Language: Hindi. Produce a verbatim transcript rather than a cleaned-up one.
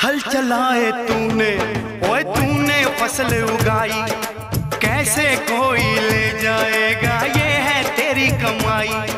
हल चलाए तूने, ओए तूने फसल उगाई, कैसे कोई ले जाएगा, ये है तेरी कमाई।